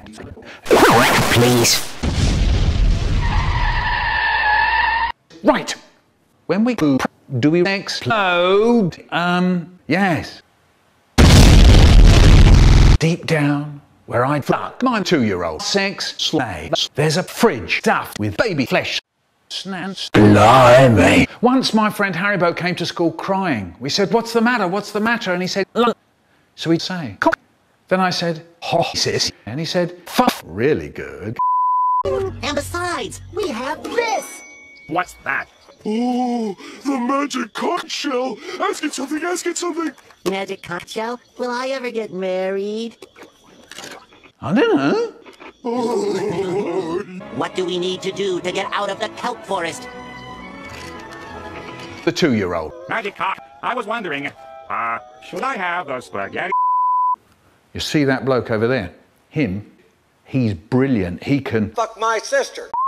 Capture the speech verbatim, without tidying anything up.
Please. Right. When we do we explode? Um, yes. Deep down, where I'd fuck my two-year-old sex slave, there's a fridge stuffed with baby flesh. Snans. Blimey. Once my friend Haribo came to school crying. We said, "What's the matter? What's the matter?" And he said, "Look." So he'd say, "Conch." Then I said, "Oh, sis." And he said, "Fuck, really good." And besides, we have this. What's that? Oh, the magic conch shell. Ask it something, ask it something. Magic conch shell? Will I ever get married? I don't know. Oh. What do we need to do to get out of the kelp forest? The two-year-old. Magic cock. I was wondering, uh, should I have the spaghetti? You see that bloke over there? Him? He's brilliant. He can fuck my sister.